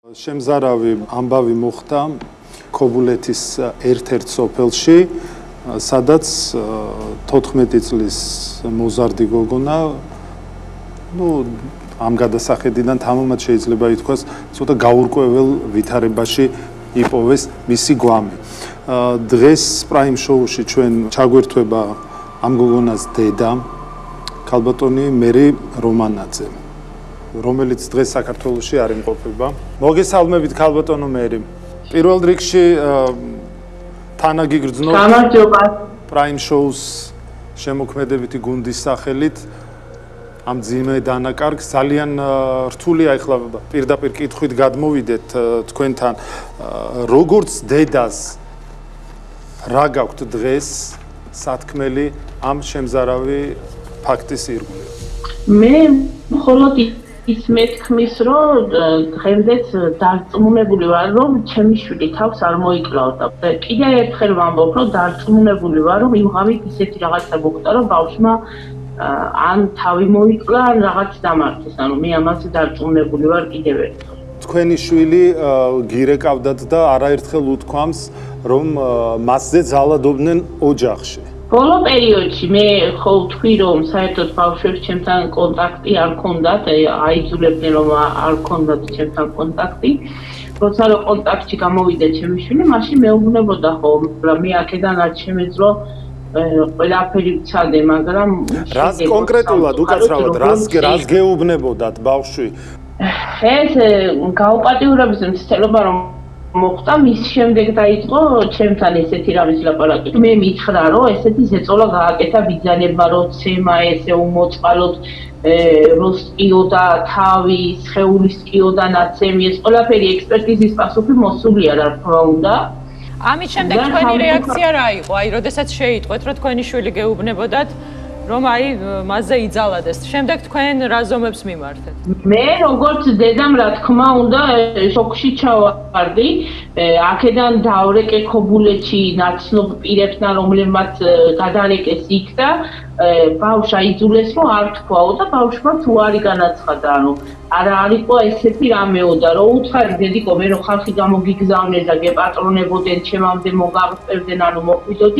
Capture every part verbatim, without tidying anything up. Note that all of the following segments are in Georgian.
შემზარავი ამბავი მოხდა ქობულეთის ერთ-ერთ სოფელში, სადაც თოთხმეტი წლის მოზარდი გოგონა, ну, ამ გადასახედიდან თამამად შეიძლება ითქვას, ცოტა გაურკვეველ ვითარებაში იპოვეს მისი გვამი. დღეს პრაიმ შოუში ჩვენ ჩაგვერთვება ამ გოგონას დედა, ქალბატონი მერი რომანაძე, რომელიც დღეს საქართველოში არ იმყოფება. მოგესალმებით ქალბატონო მერი. პირველ რიგში თანაგიგრძნობ გამარჯობა. პრაიმ შოუს შემოქმედებითი გუნდის სახელით ამ ძიმე დანაკარგს ძალიან რთულია ახლა პირდაპირ კითხვით გადმოვიდეთ თქვენთან, როგორც დედას რა გაქვთ დღეს სათქმელი ამ შემზარავი ფაქტის ირგვლივ? მე მხოლოდ ის მეთქმის, რომ დღემდეც დარწმუნებული ვარ, რომ ჩემი შვილი თავს არ მოიკლავდა. კიდევ ერთხელ ვამბობ, რომ დარწმუნებული ვარ, რომ იმ ღამით ისეთი რაღაცა მოხდა, რომ ბავშვმა ან თავი მოიკლა, ან რაღაც დამარცხეს. ანუ მე ამაზე დარწმუნებული ვარ კიდევ ერთხელ. თქვენი შვილი გირეკავდათ და არაერთხელ უთქვამს, რომ მასზე ძალადობდნენ ოჯახში. ბოლო პერიოდში მე ხო ვთქვი, რომ საერთოდ ბავშვებს ჩემთან კონტაქტი არ ქონდათ, აიძულებდნენ, რომ არ ქონდათ ჩემთან კონტაქტი. როცა რომ კონტაქტში გამოვიდა ჩემი შვილი, მაშინ მეუბნებოდა ხომ, რომ მე აქედან არ შემეძლო ყველაფერი ვცადე, მაგრამ რას კონკრეტულად უკაცრავად რას რას გეუბნებოდათ ბავშვი? ეს გაუპატიურების მცდელობა რომ მოხდა, მის შემდეგ დაიწყო ჩემთან ესეთი რამის ლაპარაკი. მე მითხრა, რომ ესეთი ზეწოლა გააკეთა ბიძანებმა, რომ ცემა ესე უმოწყალოდ რო სკიოდა თავი, სხეული სკიოდა ნაცემი, ეს ყველაფერი ექსპერტიზის პასუხი მოსულია, რა თქმა უნდა. ამის შემდეგ თქვენი რეაქცია რა იყო? აი, როდესაც შეიტყვეთ, რომ თქვენი შვილი გეუბნებოდათ, რომ აი მასზე იძალადეს. შემდეგ თქვენ რა ზომებს მიმართეთ? მე როგორც დედამ რა თქმა უნდა შოკში ჩავარდი. აქედან დავრეკე ქობულეთში ნაცნობ პირებთან, რომლებმაც გადარეკეს იქ და ბავშვს აიძულეს, რომ არ თქვაო და ბავშვმა თუ არი განაცხადა, ანუ არა არისო ესეთი რამეო და რო უთხარი დედიკო, მე რო ხალხი გამოგიგზავნეს და გეპატრონებოდნენ, ჩემამდე მოგავწერდნენ, ანუ მოყვიდოდი,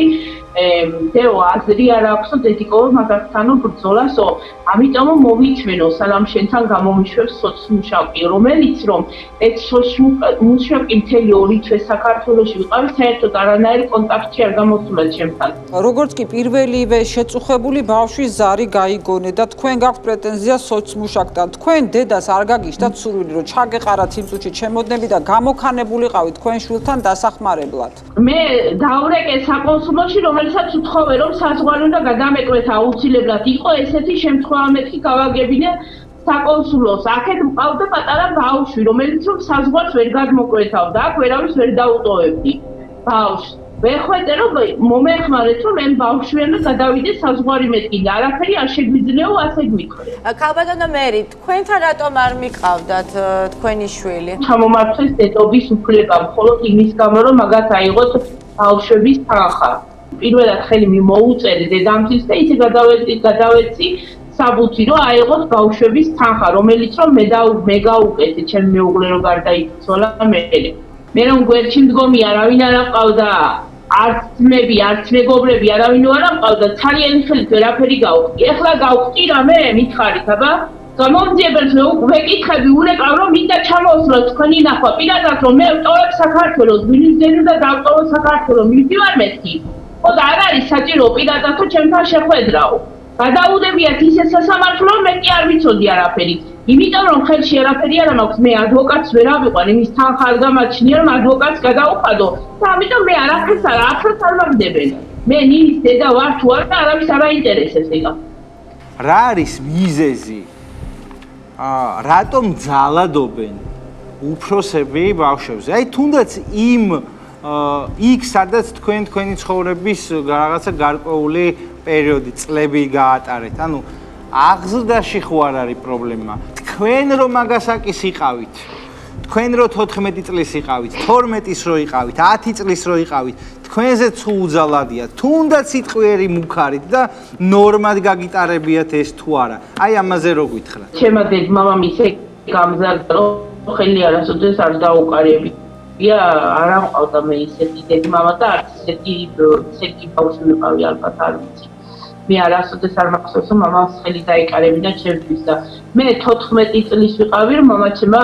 დეო აზრი არ აქვს დედიკო მაგათანო ბრძოლასო, ამიტომ მოვიჩვენო სანამ შენთან გამომიშვებს სოცმუშაკი, რომელიც რომ ეს სოცმუშაკი მთელი ორი თვე საქართველოში ვიყავი, საერთოდ არანაირი კონტაქტი არ გამოსულა ჩემთან. როგორც კი პირველივე შეწუხებული ბავშვის ზარი გაიგონე და თქვენ გაქვთ პრეტენზია სოცმუშაკთან, თქვენ დედას არ გაგიშთათ სურვილი, რომ ჩაგეყარათ იმ წუთში ჩემოდნები და გამოქანებულიყავით თქვენ შვილთან დასახმარებლად? მე დავრეკე საკონსულოში, რომელსაც უთხოვე, რომ საზღვარი უნდა გადამეკვეთა აუცილებლად. იყო ესეთი შემთხვევა, მეთქი გავაგებინე საკონსულოს. აქეთ მყავდა პატარა ბავშვი, რომელიც რომ საზღვარს ვერ გადმოკვეთავდა, აქ ვერავის ვერ დაუტოვებდი ბავშვს. ვეხვედე რომ მომეხმარეთ, რომ ამ ბავშვიანო გადავიდე საზღვარი მეთქი და არაფერი არ შეგვიძლიაო ასე გვითხრე. ქალბატონო მერი, თქვენთან რატომ არ მიყავდათ თქვენი შვილი? ჩამომართვეს დედობის უფლება, მხოლოდ იმის გამო, რომ მაგათ აიღოთ ბავშვების თანხა. პირველად ხელი მოუწერე დედამთის და ისე გადავეცი, გადავეცი საბუთი, რომ აიღოთ ბავშვების თანხა, რომელიც რომ მე და მე გაუკეთე, ჩემი მეუღლე რო გარდაიცვალა მე. მე რომ გვერდში მდგომი არავინ არ აყავდა, არც ძმები, არც მეგობრები არავინ არ აყავდა, ძალიან ხელით ვერაფერი გავხდი. ეხლა გავხდი რამე, მითხარით, აბა? გამომძიებელს ვეკითხები, ურეკავ რომ მინდა ჩამოვსვლოთ თქვენი ნახვა. პირადად რომ მე ვტოვებ საქართველოს, მინისტრები და დავტოვო საქართველოს, მივდივარ მეთქი. ხო და არ არის საჭირო პირადად რომ ჩემთან შეხვედრაო. გადაუდებიათ ისე სასამართლო, მე კი არ ვიცოდი არაფერი. იმიტომ რომ ხელში არაფერი არ მაქვს, მე ადვოკატს ვერ ავიყვან, იმის თანხა არ გამაჩნია, რომ ადვოკატს გადავუხადო და ამიტომ მე არაფერს არ ახლოს არ მაგდებენ. მე ნინის დედა ვარ თუ არა, არავის არ აინტერესებს ეხლა. რა არის მიზეზი? აა რატომ ძალადობენ უფროსები ბავშვებზე? აი თუნდაც იმ იქ სადაც თქვენ თქვენი ცხოვრების რაღაცა გარკვეული პერიოდი, წლები გაატარეთ. ანუ აღზრდაში ხო არ არის პრობლემა. თქვენ რომ მაგასაკის იყავით, თქვენ რომ თოთხმეტი წლის იყავით, თორმეტის რო იყავით, ათი წლის რო იყავით, თქვენზე თუ უძალადია, თუნდაც სიტყვიერი მუქარით და ნორმად გაგიტარებიათ ეს თუ არა. აი ამაზე რო გითხრათ. ჩემო დედ მამამისე გამზარდა, ხელი არასოდეს არ დაუკარები. Ja, არ ამყავდა მე ისეთი დედი მამა და არც ისეთი ისეთი ბავშვი ვიყავი ალბათ არ ვიცი. მე არასოდეს არ მახსოვს რომ მამას ხელი დაიკარებინა ჩემთვის და მე თოთხმეტი წლის ვიყავი რომ მამაჩემა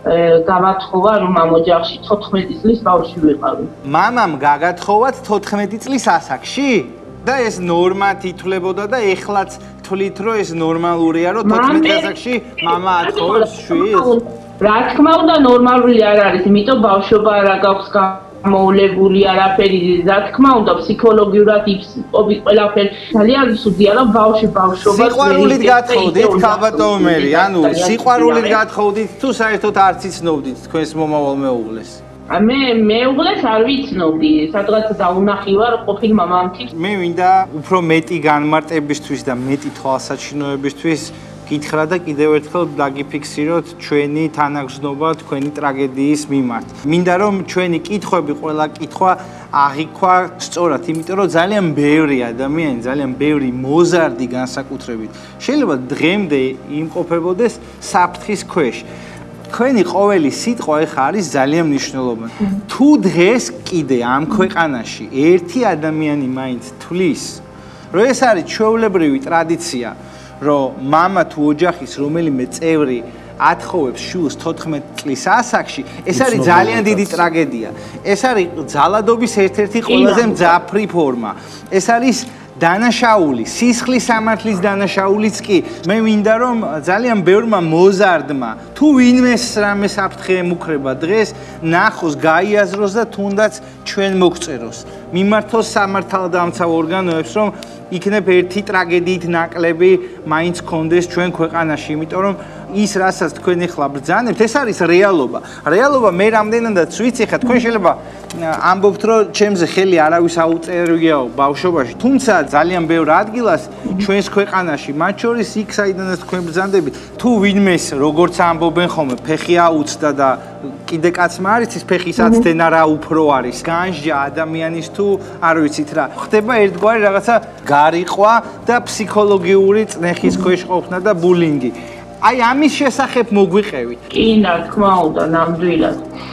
გამათხოვა რომ ამ ოჯახში თოთხმეტი წლის ბავშვი ვიყავი. მამამ გაგათხოვათ თოთხმეტი წლის ასაკში? და ეს ნორმად ითვლებოდა და ეხლაც თვლით რომ ეს ნორმალურია რომ თოთხმეტი ასაკში მამა ათხოვებს შვილს? რა თქმა უნდა ნორმალური არ არის, იმიტომ ბავშვობა რა გაქვს გამოვლებული არაფერი, რა თქმა უნდა ფსიქოლოგიურად იფსტობი ყველაფერი. ძალიან სუდია რომ ბავშვი ბავშვობა სიყვარულით გათხოვდით ქალბატონმერი, ანუ სიყვარულით გათხოვდით თუ საერთოდ არც იცნობდით თქვენს მომავალ მეუღლეს? მე მეუღლეს არ ვიცნობდი, სადღაც დაუნახივარ ყოფილ მამამთის. მე მინდა უფრო მეტი განმარტებისთვის და მეტი თვალსაჩინოებისთვის გითხრა და კიდევ ერთხელ დაგიფიქსიროთ ჩვენი თანაგრძნობა თქვენი ტრაგედიის მიმართ. მინდა რომ ჩვენი კითხვები, ყველა კითხვა აღიქვა სწორად, იმიტომ რომ ძალიან ბევრი ადამიანი, ძალიან ბევრი მოზარდი განსაკუთრებით შეიძლება დღემდე იმყოფებოდეს საფრთხის ქვეშ. თქვენი ყოველი სიტყვა ეხა არის ძალიან მნიშვნელოვანი. თუ დღეს კიდე ამ ქვეყანაში ერთი ადამიანი მაინც თვლის, რომ ეს არის ჩვეულებრივი ტრადიცია, რომ მამა თუ ოჯახის რომელიმე წევრი ათხოვებს შვილს თოთხმეტი წლის ასაკში, ეს არის ძალიან დიდი ტრაგედია. ეს არის ძალადობის ერთ-ერთი ყველაზე მძაფრი ფორმა. ეს არის დანაშაული, სისხლის სამართლის დანაშაულიც კი. მე მინდა რომ ძალიან ბევრმა მოზარდმა თუ ვინმეს რამე საფრთხე ემუქრება დღეს, ნახოს, გაიაზროს და თუნდაც ჩვენ მოგწეროს. მიმართოს სამართალდამცავ ორგანოებს, რომ იქნებ ერთი ტრაგედიით ნაკლები მაინც კონდეს ჩვენ ქვეყანაში, იმიტომ რომ ის რასაც თქვენ ახლა ბრძანებთ, ეს არის რეალობა. რეალობა მე რამდენადაც ვიცი, ხა თქვენ შეიძლება ამბობთ, რომ ჩემზე ხელი არავის აუწერიაო ბავშვობაში, თუმცა ძალიან ბევრ ადგილას ჩვენს ქვეყანაში, მათ შორის იქ საიდანაც თქვენ ბრძანდებით, თუ ვინმეს როგორც ამბობენ ხოლმე, ფეხი აუცდა და კიდე კაცმა არ იცის ფეხისაც დენა რა უფრო არის, განსჯა ადამიანის თუ არ ვიცით რა. ხდება ერთგვარი რაღაცა გარიყვა და ფსიქოლოგიური წნეხის ქვეშ ყოფნა და ბულინგი. აი ამის შესახებ მოგვიყევით. კი, რა თქმა უნდა, ნამდვილად.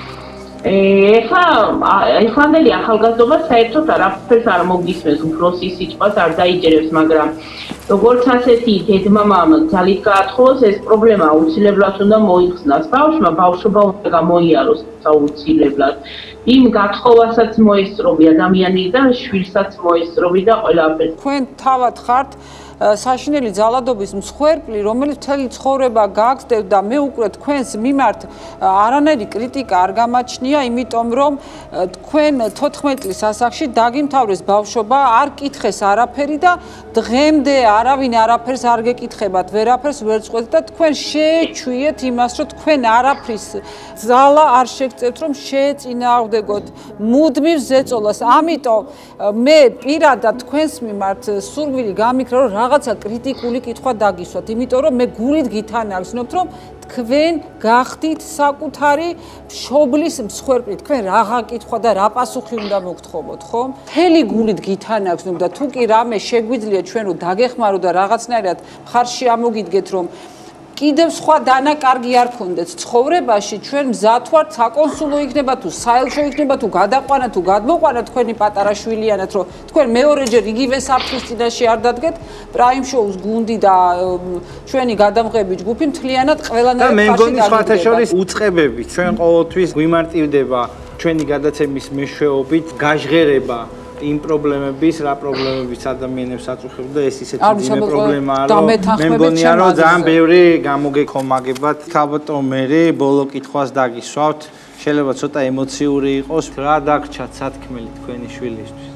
ეხლა ეხლანდელი ახალგაზრდობა საერთოდ არაფერს არ მოგისმენს, უფროსის სიტყვას არ დაიჯერებს, მაგრამ როგორც ასეთი დედმამამ ძალით გაათხოვოს, ეს პრობლემა აუცილებლად უნდა მოიხსნას. ბავშვმა ბავშვობა უნდა გამოიაროს აუცილებლად. იმ გათხოვასაც მოესწრობი ადამიანი და შვილსაც მოესწრობი და ყველაფერს. თქვენ თავად ხართ საშინელი ძალადობის მსხვერპლი, რომელიც მთელი ცხოვრება გააგზავნებთ და მე უკვე თქვენს მიმართ არანაირი კრიტიკა არ გამაჩნია, იმიტომ რომ თქვენ თოთხმეტი წლის ასაკში დაგიმთავრეს ბავშვობა, არ კითხეს არაფერი და დღემდე არავინ არაფერს არ გეკითხებათ, ვერაფერს ვერ წყვეთ და თქვენ შეეჩვიეთ იმას, რომ თქვენ არაფრის ძალა არ შეგწევთ, რომ შეეწინააღმდეგოთ მუდმივ ზეწოლას. ამიტომ მე პირადად თქვენს მიმართ სურვილი გამიქრა, რომ რაღაცა კრიტიკული კითხვა დაგისვათ, იმიტომ რომ მე გულით გითანაგზნობთ, რომ თქვენ გახდით საკუთარი მშობლის მსხვერპლი, თქვენ რაღა კითხვა და რა პასუხი უნდა მოგთხოვოთ, ხო? მთელი გულით გითანაგზნობ და თუ კი რამე შეგვიძლია ჩვენ რომ დაგეხმაროთ და რაღაცნაირად მხარში ამოგიდგეთ, რომ კიდევ სხვა დანაკარგი არ ქონდეთ ცხოვრებაში, ჩვენ მზად ვართ საკონსულო იქნება თუ საელჩო იქნება თუ გადაყვანა თუ გადმოყვანა თქვენი პატარა შვილიანად, რომ თქვენ მეორეჯერ იგივე საფრთხის წინაშე არ დადგეთ. პრაიმ შოუს გუნდი და ჩვენი გადამღები ჯგუფი მთლიანად ყველანაირ ფაში და მე მგონი სხვათა შორის უწყებები ჩვენ ყოველთვის გვიმარტივდება ჩვენი გადაცემის მეშვეობით გაჟღერება იმ პრობლემების, რა პრობლემებიც ადამიანებს აწუხებდა, ეს ისეთი ძიმე პრობლემაა, რომ მე მგონია, რომ ძალიან ბევრი გამოგეკომაგებათ. ქალბატონმერი, ბოლო კითხვას დაგისვავთ. შეიძლება ცოტა ემოციური იყოს, რა დაგრჩათ სათქმელი თქვენი შვილისთვის?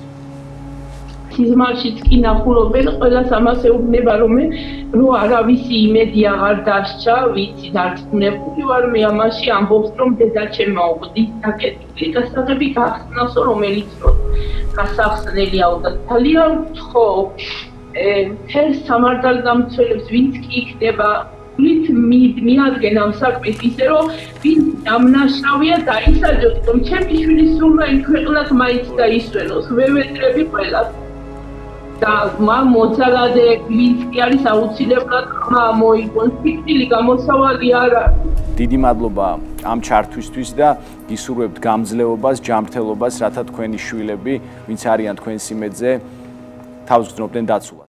სიზმარშიც კი ნახულობენ, ყველას ამას ეუბნება, რომ მე რო არავისი იმედი აღარ დასჭა, ვიცი, დარწმუნებული ვარ მე ამაში, ამბობს, რომ დედაჩემმა უყდით დაკეტილი გასაღები გახსნასო, რომელიც გასახსნელიაო და ძალიან ვთხოვ მთელ სამართალდამცველებს, ვინც კი იქნება ვით მიადგენ ამ საქმეს ისე, რომ ვინც დამნაშავეა დაისაჯოს, რომ ჩემი შვილი სულ მაინც ქვეყნად მაინც დაისვენოს, ვევეტრები ყველას. და მან მოძალადეები ვინც კი არის აუცილებლად ხმა მოიგონს ფიქსილი გამოსავალი არა დიდი მადლობა ამ ჩართვისთვის და გისურვებთ გამძლეობას, ჯანმრთელობას, რათა თქვენი შვილები, ვინც არიან თქვენ სიმედზე, თავს გრძნობდნენ დაცულად.